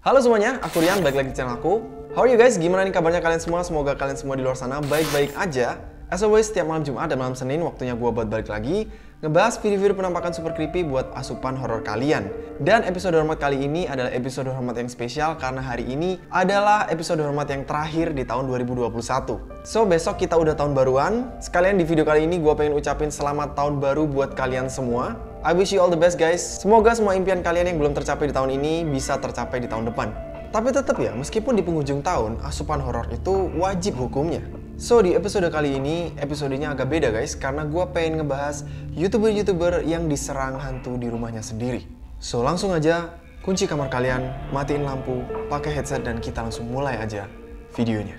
Halo semuanya, aku Rian, balik lagi di channel aku. How are you guys? Gimana nih kabarnya kalian semua? Semoga kalian semua di luar sana baik-baik aja. As always, setiap malam Jumat dan malam Senin waktunya gue buat balik lagi ngebahas video-video penampakan super creepy buat asupan horor kalian. Dan episode hormat kali ini adalah episode hormat yang spesial karena hari ini adalah episode hormat yang terakhir di tahun 2021. So, besok kita udah tahun baruan. Sekalian di video kali ini gue pengen ucapin selamat tahun baru buat kalian semua. I wish you all the best guys. Semoga semua impian kalian yang belum tercapai di tahun ini bisa tercapai di tahun depan. Tapi tetap ya, meskipun di penghujung tahun, asupan horor itu wajib hukumnya. So, di episode kali ini, episodenya agak beda guys, karena gue pengen ngebahas YouTuber-YouTuber yang diserang hantu di rumahnya sendiri. So, langsung aja, kunci kamar kalian, matiin lampu, pakai headset, dan kita langsung mulai aja videonya.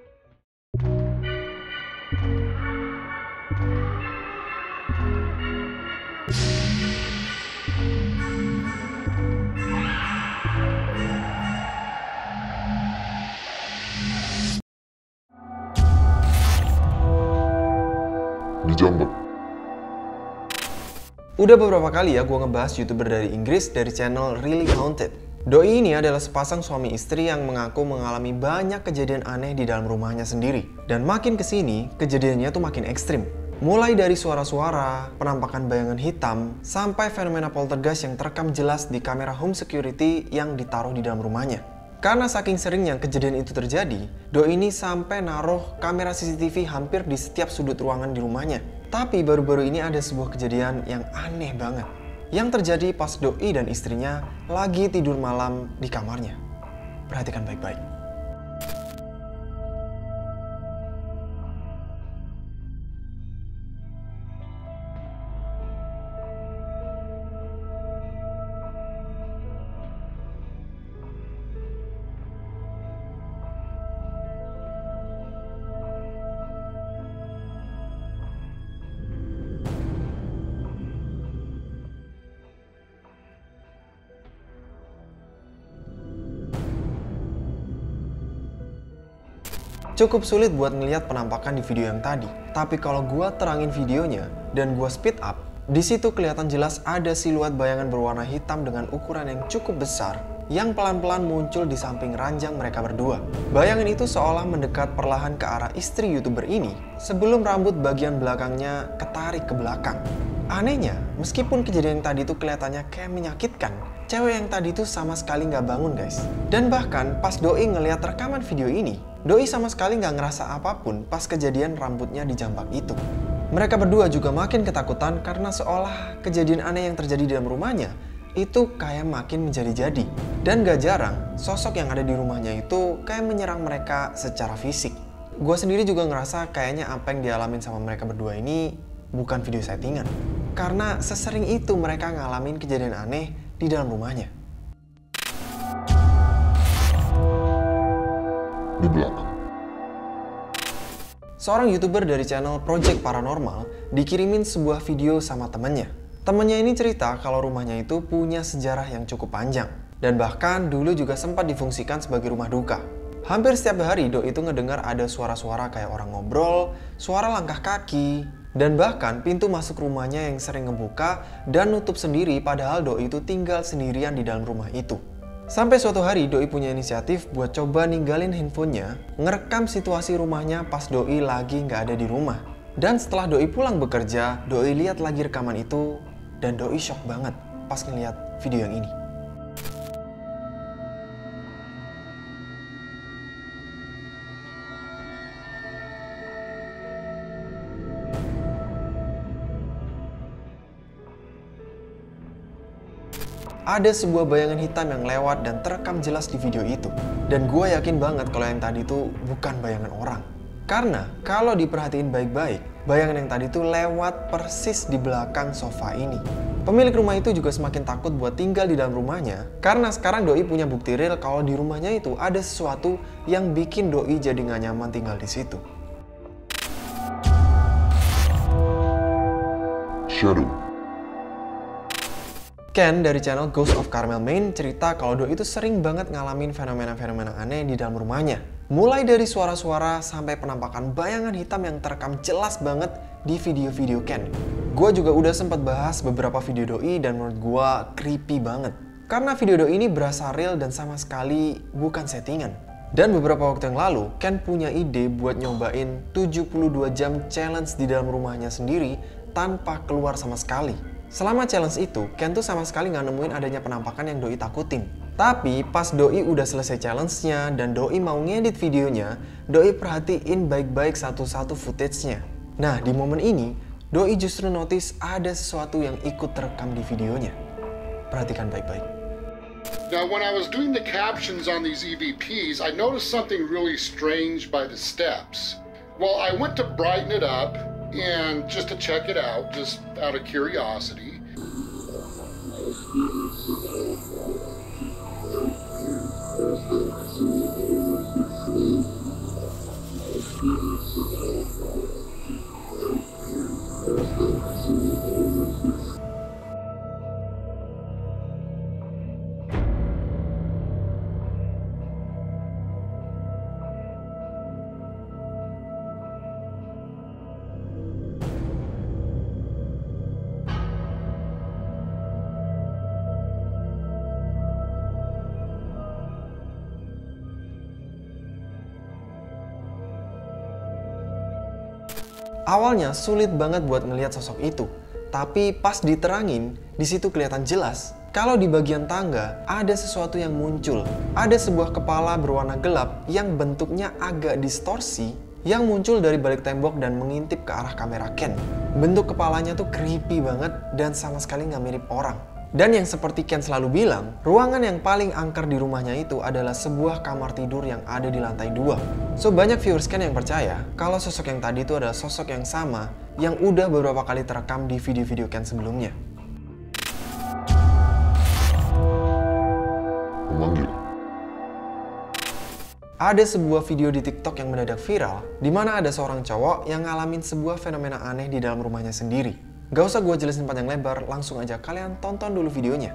Dijambak. Udah beberapa kali ya gue ngebahas YouTuber dari Inggris dari channel Really Haunted. Doi ini adalah sepasang suami istri yang mengaku mengalami banyak kejadian aneh di dalam rumahnya sendiri. Dan makin kesini, kejadiannya tuh makin ekstrim. Mulai dari suara-suara, penampakan bayangan hitam, sampai fenomena poltergeist yang terekam jelas di kamera home security yang ditaruh di dalam rumahnya. Karena saking seringnya kejadian itu terjadi, Doi ini sampai naruh kamera CCTV hampir di setiap sudut ruangan di rumahnya. Tapi baru-baru ini ada sebuah kejadian yang aneh banget. Yang terjadi pas Doi dan istrinya lagi tidur malam di kamarnya. Perhatikan baik-baik. Cukup sulit buat ngelihat penampakan di video yang tadi. Tapi kalau gua terangin videonya dan gua speed up, di situ kelihatan jelas ada siluet bayangan berwarna hitam dengan ukuran yang cukup besar yang pelan-pelan muncul di samping ranjang mereka berdua. Bayangan itu seolah mendekat perlahan ke arah istri YouTuber ini sebelum rambut bagian belakangnya ketarik ke belakang. Anehnya, meskipun kejadian yang tadi itu kelihatannya kayak menyakitkan, cewek yang tadi itu sama sekali nggak bangun guys. Dan bahkan pas Doi ngelihat rekaman video ini, Doi sama sekali nggak ngerasa apapun pas kejadian rambutnya dijambak itu. Mereka berdua juga makin ketakutan karena seolah kejadian aneh yang terjadi di dalam rumahnya itu kayak makin menjadi-jadi. Dan gak jarang, sosok yang ada di rumahnya itu kayak menyerang mereka secara fisik. Gue sendiri juga ngerasa kayaknya apa yang dialamin sama mereka berdua ini bukan video settingan. Karena sesering itu mereka ngalamin kejadian aneh di dalam rumahnya. Di belakang. Seorang YouTuber dari channel Project Paranormal dikirimin sebuah video sama temennya. Temennya ini cerita kalau rumahnya itu punya sejarah yang cukup panjang. Dan bahkan dulu juga sempat difungsikan sebagai rumah duka. Hampir setiap hari Doi itu ngedengar ada suara-suara kayak orang ngobrol, suara langkah kaki, dan bahkan pintu masuk rumahnya yang sering ngebuka dan nutup sendiri padahal Doi itu tinggal sendirian di dalam rumah itu. Sampai suatu hari Doi punya inisiatif buat coba ninggalin handphonenya, ngerekam situasi rumahnya pas Doi lagi nggak ada di rumah. Dan setelah Doi pulang bekerja, Doi lihat lagi rekaman itu dan Doi shock banget pas ngeliat video yang ini. Ada sebuah bayangan hitam yang lewat dan terekam jelas di video itu. Dan gue yakin banget kalau yang tadi itu bukan bayangan orang. Karena kalau diperhatiin baik-baik, bayangan yang tadi itu lewat persis di belakang sofa ini. Pemilik rumah itu juga semakin takut buat tinggal di dalam rumahnya. Karena sekarang Doi punya bukti real kalau di rumahnya itu ada sesuatu yang bikin Doi jadi gak nyaman tinggal di situ. Shadow. Ken dari channel Ghost of Carmel Maine cerita kalau Doi itu sering banget ngalamin fenomena-fenomena aneh di dalam rumahnya. Mulai dari suara-suara sampai penampakan bayangan hitam yang terekam jelas banget di video-video Ken. Gue juga udah sempat bahas beberapa video Doi dan menurut gue creepy banget. karena video Doi ini berasa real dan sama sekali bukan settingan. Dan beberapa waktu yang lalu, Ken punya ide buat nyobain 72 jam challenge di dalam rumahnya sendiri tanpa keluar sama sekali. Selama challenge itu, Ken tuh sama sekali nggak nemuin adanya penampakan yang Doi takutin. Tapi pas Doi udah selesai challenge-nya dan Doi mau ngedit videonya, Doi perhatiin baik-baik satu-satu footage-nya. Nah, di momen ini, Doi justru notice ada sesuatu yang ikut terekam di videonya. Perhatikan baik-baik. Now, when I was doing the captions on these EVPs, I noticed something really strange by the steps. Well, I went to brighten it up and just to check it out, just out of curiosity. Awalnya sulit banget buat ngelihat sosok itu, tapi pas diterangin, di situ kelihatan jelas kalau di bagian tangga ada sesuatu yang muncul. Ada sebuah kepala berwarna gelap yang bentuknya agak distorsi yang muncul dari balik tembok dan mengintip ke arah kamera Ken. Bentuk kepalanya tuh creepy banget dan sama sekali nggak mirip orang. Dan yang seperti Ken selalu bilang, ruangan yang paling angker di rumahnya itu adalah sebuah kamar tidur yang ada di lantai 2. So banyak viewers Ken yang percaya kalau sosok yang tadi itu adalah sosok yang sama yang udah beberapa kali terekam di video-video Ken sebelumnya. Memanggil. Ada sebuah video di TikTok yang mendadak viral, di mana ada seorang cowok yang ngalamin sebuah fenomena aneh di dalam rumahnya sendiri. Gak usah gue jelasin panjang lebar, langsung aja kalian tonton dulu videonya.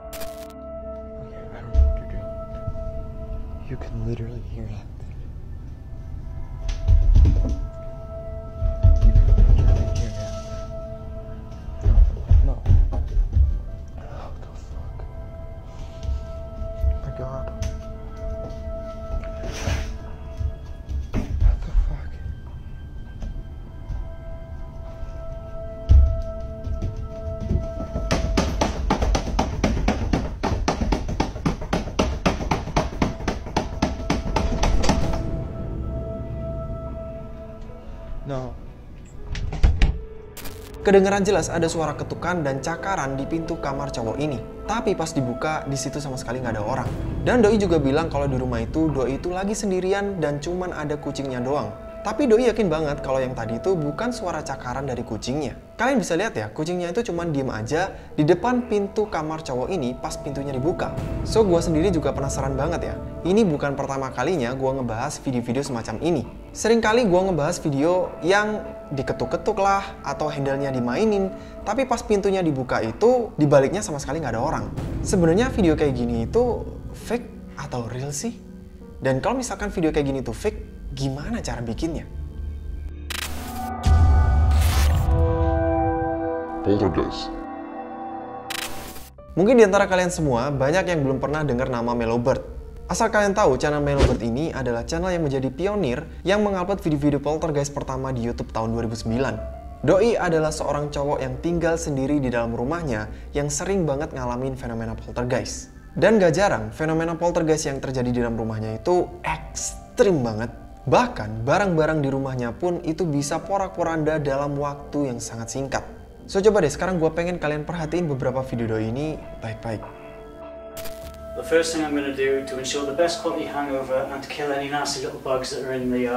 You can literally hear that. You can literally hear that. No. What the fuck? Oh my god. What the fuck? No. Kedengeran jelas ada suara ketukan dan cakaran di pintu kamar cowok ini. Tapi pas dibuka, di situ sama sekali nggak ada orang. Dan Doi juga bilang kalau di rumah itu Doi itu lagi sendirian dan cuman ada kucingnya doang. Tapi Doi yakin banget kalau yang tadi itu bukan suara cakaran dari kucingnya. Kalian bisa lihat ya, kucingnya itu cuman diem aja di depan pintu kamar cowok ini pas pintunya dibuka. So, gue sendiri juga penasaran banget ya. Ini bukan pertama kalinya gue ngebahas video-video semacam ini. Seringkali gue ngebahas video yang diketuk-ketuk lah atau handle-nya dimainin, tapi pas pintunya dibuka itu dibaliknya sama sekali nggak ada orang. Sebenarnya video kayak gini itu fake atau real sih? Dan kalau misalkan video kayak gini tuh fake, gimana cara bikinnya? Poltergeist. Mungkin di antara kalian semua banyak yang belum pernah dengar nama Mellowbird. Asal kalian tahu, channel Mellowbird ini adalah channel yang menjadi pionir yang mengupload video-video poltergeist pertama di YouTube tahun 2009. Doi adalah seorang cowok yang tinggal sendiri di dalam rumahnya yang sering banget ngalamin fenomena poltergeist. Dan gak jarang, fenomena poltergeist yang terjadi di dalam rumahnya itu ekstrim banget. Bahkan, barang-barang di rumahnya pun itu bisa porak-poranda dalam waktu yang sangat singkat. So, coba deh sekarang gue pengen kalian perhatiin beberapa video Doi ini baik-baik. The first thing I'm going to do to ensure the best quality hangover and to kill any nasty little bugs that are in the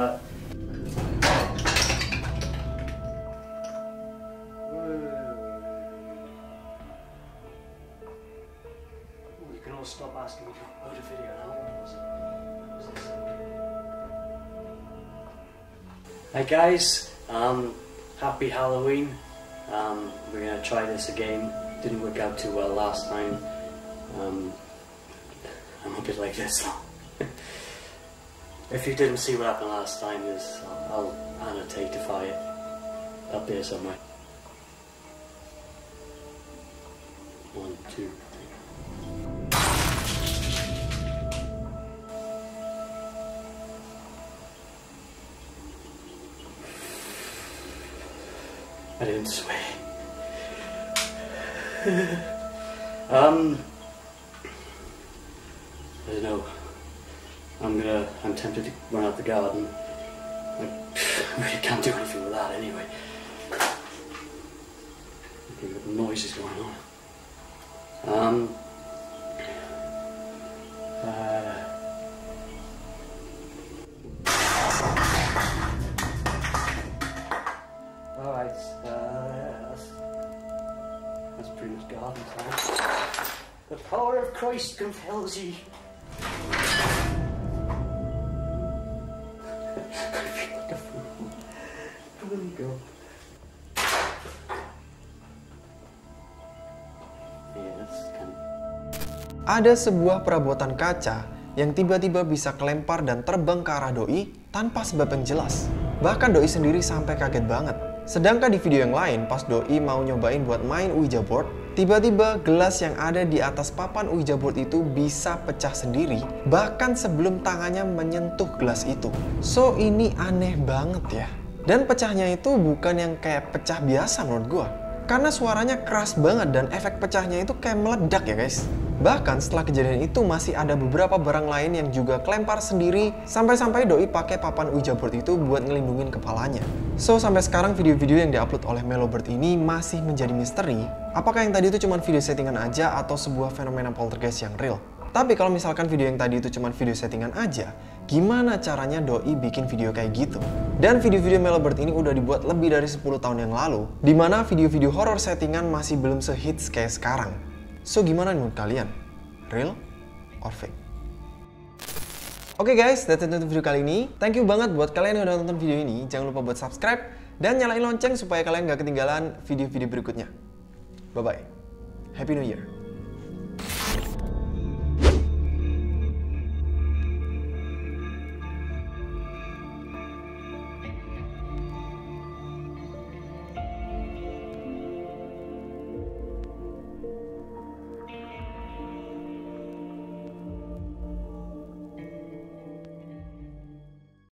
You can all stop asking me to upload a video now. What's this? Hi guys, happy Halloween. We're going to try this again. Didn't work out too well last time. I'm a bit like this now. If you didn't see what happened last time, I'll annotate it up there somewhere. 1, 2, 3. I didn't swear. I don't know. I'm tempted to run out the garden. I really can't do anything with that anyway. Okay, what noise is going on? Alright, that's pretty much garden time. The power of Christ compels ye. I feel like a fool. There we go. Yeah, that's kind of... Ada sebuah perabotan kaca yang tiba-tiba bisa kelempar dan terbang ke arah doi tanpa sebab yang jelas. Bahkan doi sendiri sampai kaget banget. Sedangkan di video yang lain, pas doi mau nyobain buat main Ouija board, tiba-tiba gelas yang ada di atas papan Ouija board itu bisa pecah sendiri, bahkan sebelum tangannya menyentuh gelas itu. So, ini aneh banget ya. Dan pecahnya itu bukan yang kayak pecah biasa menurut gua. Karena suaranya keras banget dan efek pecahnya itu kayak meledak ya guys. Bahkan setelah kejadian itu masih ada beberapa barang lain yang juga kelempar sendiri, sampai-sampai doi pakai papan Ouija board itu buat ngelindungin kepalanya. So, sampai sekarang video-video yang diupload oleh Mellowbird ini masih menjadi misteri. Apakah yang tadi itu cuma video settingan aja atau sebuah fenomena poltergeist yang real? Tapi kalau misalkan video yang tadi itu cuma video settingan aja, gimana caranya doi bikin video kayak gitu? Dan video-video Mellowbird ini udah dibuat lebih dari 10 tahun yang lalu, dimana video-video horror settingan masih belum sehits kayak sekarang. So, gimana menurut kalian? Real or fake? Oke guys, that's it untuk video kali ini. Thank you banget buat kalian yang udah nonton video ini. Jangan lupa buat subscribe dan nyalain lonceng supaya kalian gak ketinggalan video-video berikutnya. Bye-bye. Happy New Year.